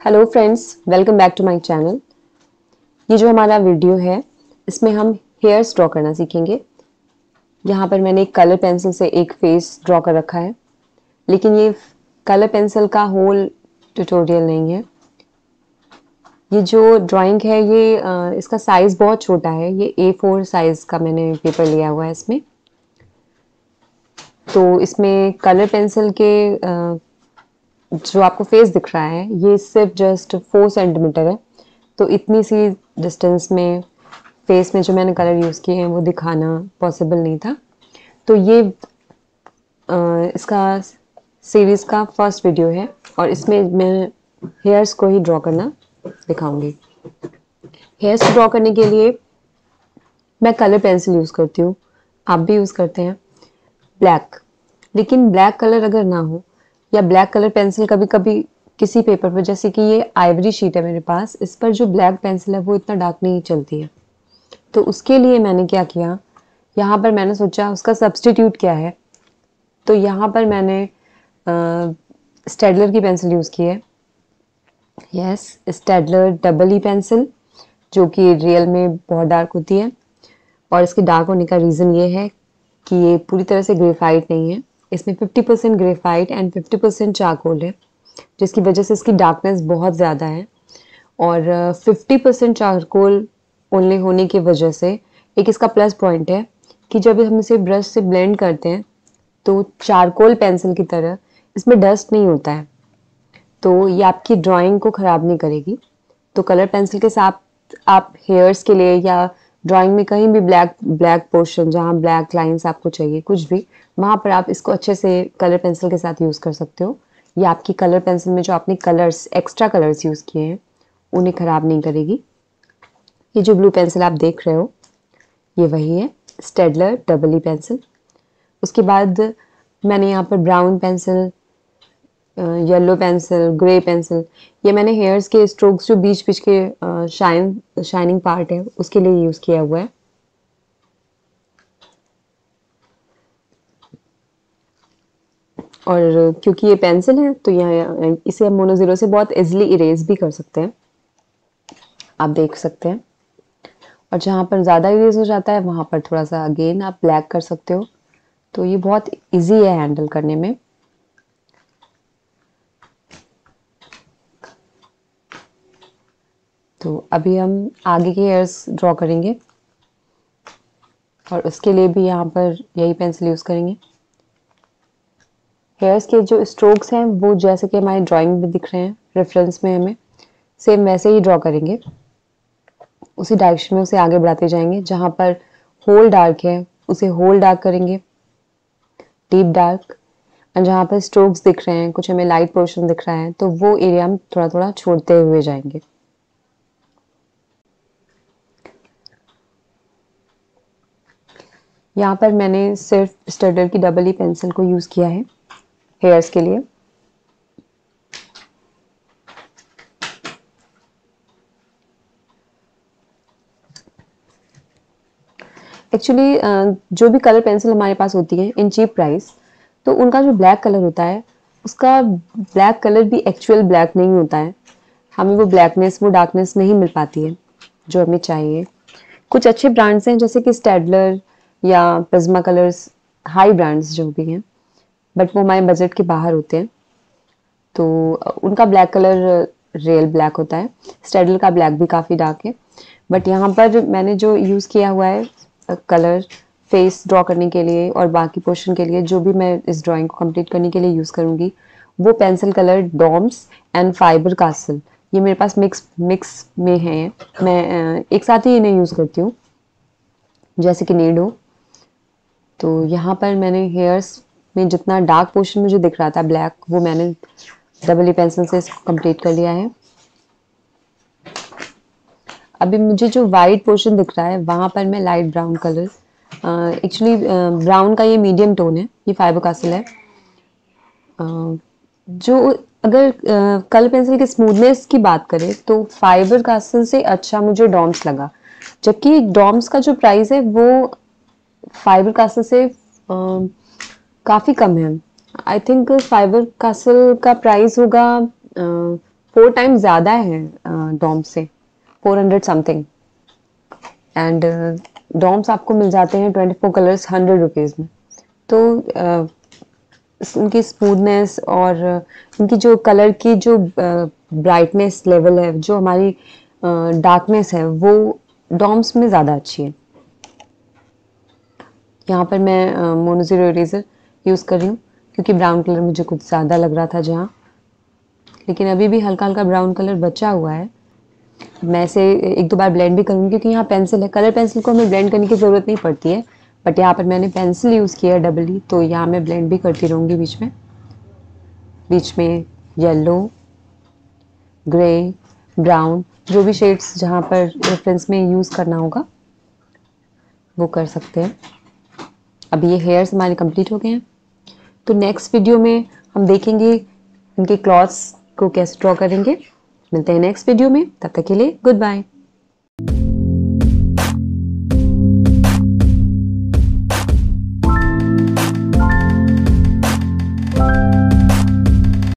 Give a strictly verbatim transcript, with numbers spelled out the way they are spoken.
Hello friends, welcome back to my channel. ये जो हमारा वीडियो है इसमें हम हेयर्स ड्रॉ करना सीखेंगे। यहाँ पर मैंने एक कलर पेंसिल से एक फेस ड्रॉ कर रखा है, लेकिन ये कलर पेंसिल का होल ट्यूटोरियल नहीं है। ये जो ड्राइंग है ये आ, इसका साइज़ बहुत छोटा है। ये ए फोर साइज़ का मैंने पेपर लिया हुआ है इसमें। तो इसमें कलर पेंसिल के आ, जो आपको फेस दिख रहा है ये सिर्फ जस्ट फोर सेंटीमीटर है। तो इतनी सी डिस्टेंस में फेस में जो मैंने कलर यूज़ किए हैं वो दिखाना पॉसिबल नहीं था। तो ये आ, इसका सीरीज़ का फर्स्ट वीडियो है और इसमें मैं हेयर्स को ही ड्रॉ करना दिखाऊंगी। हेयर्स को ड्रॉ करने के लिए मैं कलर पेंसिल यूज़ करती हूँ, आप भी यूज़ करते हैं ब्लैक। लेकिन ब्लैक कलर अगर ना हो या ब्लैक कलर पेंसिल कभी कभी किसी पेपर पर, जैसे कि ये आइवरी शीट है मेरे पास, इस पर जो ब्लैक पेंसिल है वो इतना डार्क नहीं चलती है। तो उसके लिए मैंने क्या किया, यहाँ पर मैंने सोचा उसका सब्स्टिट्यूट क्या है। तो यहाँ पर मैंने स्टेडलर की पेंसिल यूज़ की है। Yes, Staedtler double E pencil, जो कि रियल में बहुत डार्क होती है। और इसके डार्क होने का रीज़न ये है कि ये पूरी तरह से ग्रेफाइट नहीं है। इसमें fifty percent graphite and fifty percent charcoal है, जिसकी वजह से इसकी डार्कनेस बहुत ज़्यादा है। और फिफ्टी परसेंट चारकोल ओनली होने की वजह से एक इसका प्लस पॉइंट है कि जब हम इसे ब्रश से ब्लेंड करते हैं तो चारकोल पेंसिल की तरह इसमें डस्ट नहीं होता है, तो ये आपकी ड्राइंग को ख़राब नहीं करेगी। तो कलर पेंसिल के साथ आप हेयर्स के लिए या ड्राइंग में कहीं भी ब्लैक ब्लैक पोर्शन, जहाँ ब्लैक लाइंस आपको चाहिए कुछ भी, वहाँ पर आप इसको अच्छे से कलर पेंसिल के साथ यूज़ कर सकते हो। ये आपकी कलर पेंसिल में जो आपने कलर्स एक्स्ट्रा कलर्स यूज़ किए हैं उन्हें ख़राब नहीं करेगी। ये जो ब्लू पेंसिल आप देख रहे हो ये वही है, स्टेडलर डबल ई पेंसिल। उसके बाद मैंने यहाँ पर brown pencil, yellow pencil, grey pencil, ये मैंने हेयर्स के स्ट्रोक्स जो बीच बीच के शाइन शाइनिंग पार्ट है उसके लिए यूज़ किया हुआ है। और क्योंकि ये पेंसिल है तो यहाँ इसे हम मोनो ज़ीरो से बहुत इजीली इरेज भी कर सकते हैं, आप देख सकते हैं। और जहाँ पर ज़्यादा इरेज हो जाता है वहाँ पर थोड़ा सा अगेन आप ब्लैक कर सकते हो। तो ये बहुत इजी है हैंडल करने में। तो अभी हम आगे के हेयर्स ड्रॉ करेंगे और उसके लिए भी यहाँ पर यही पेंसिल यूज़ करेंगे। हेयर्स के जो स्ट्रोक्स हैं वो जैसे कि हमारी ड्राइंग में दिख रहे हैं रेफरेंस में, हमें सेम वैसे ही ड्रॉ करेंगे। उसी डायरेक्शन में उसे आगे बढ़ाते जाएंगे। जहाँ पर होल डार्क है उसे होल डार्क करेंगे, डीप डार्क। और जहाँ पर स्ट्रोक्स दिख रहे हैं, कुछ हमें लाइट पोर्शन दिख रहा है, तो वो एरिया हम थोड़ा थोड़ा छोड़ते हुए जाएंगे। यहाँ पर मैंने सिर्फ स्टेडलर की डबल ई पेंसिल को यूज़ किया है हेयर्स के लिए। एक्चुअली जो भी कलर पेंसिल हमारे पास होती है इन चीप प्राइस, तो उनका जो ब्लैक कलर होता है उसका ब्लैक कलर भी एक्चुअल ब्लैक नहीं होता है। हमें वो ब्लैकनेस, वो डार्कनेस नहीं मिल पाती है जो हमें चाहिए। कुछ अच्छे ब्रांड्स हैं जैसे कि स्टेडलर या प्रिज्मा कलर्स, हाई ब्रांड्स जो भी हैं, बट वो हमारे बजट के बाहर होते हैं। तो उनका ब्लैक कलर रियल ब्लैक होता है। स्टेडलर का ब्लैक भी काफ़ी डार्क है। बट यहाँ पर मैंने जो यूज़ किया हुआ है कलर फेस ड्रॉ करने के लिए और बाकी पोर्शन के लिए, जो भी मैं इस ड्राइंग को कंप्लीट करने के लिए यूज़ करूँगी, वो pencil colour Doms and Faber Castell. ये मेरे पास मिक्स मिक्स में है। मैं एक साथ ही इन्हें यूज़ करती हूँ जैसे कि नीड हो। तो यहाँ पर मैंने हेयर्स में जितना डार्क पोर्शन मुझे दिख रहा था ब्लैक, वो मैंने डबल ई पेंसिल से इसको कंप्लीट कर लिया है। अभी मुझे जो वाइट पोर्शन दिख रहा है वहाँ पर मैं light brown colour, actually brown का ये मीडियम टोन है, ये फाइबर कास्टल है। uh, जो अगर कलर पेंसिल के स्मूथनेस की बात करें तो फाइबर कास्टल से अच्छा मुझे डॉम्स लगा, जबकि डॉम्स का जो प्राइस है वो फाइबर कास्टल से uh, काफ़ी कम है। आई थिंक फाइबर कास्टल का प्राइस होगा फोर टाइम्स ज़्यादा है डॉम्स से, four hundred something. And Doms आपको मिल जाते हैं twenty four colours hundred rupees में। तो uh, उनकी स्मूथनेस और उनकी जो कलर की जो ब्राइटनेस लेवल है, जो हमारी डार्कनेस है, वो डॉम्स में ज़्यादा अच्छी है। यहाँ पर मैं मोनो ज़ीरो इरेज़र यूज़ कर रही हूँ क्योंकि ब्राउन कलर मुझे कुछ ज़्यादा लग रहा था जहाँ, लेकिन अभी भी हल्का हल्का ब्राउन कलर बचा हुआ है। मैं इसे एक दो बार ब्लेंड भी करूँगी क्योंकि यहाँ पेंसिल है। कलर पेंसिल को हमें ब्लेंड करने की ज़रूरत नहीं पड़ती है, बट यहाँ पर मैंने पेंसिल यूज़ किया है डबली, तो यहाँ मैं ब्लेंड भी करती रहूँगी बीच में बीच में येलो, ग्रे, ब्राउन, जो भी शेड्स जहाँ पर रेफरेंस में यूज़ करना होगा वो कर सकते हैं। अभी ये हेयर्स हमारे कंप्लीट हो गए हैं, तो नेक्स्ट वीडियो में हम देखेंगे इनके क्लॉथ्स को कैसे ड्रॉ करेंगे। मिलते हैं नेक्स्ट वीडियो में, तब तक के लिए गुड बाय।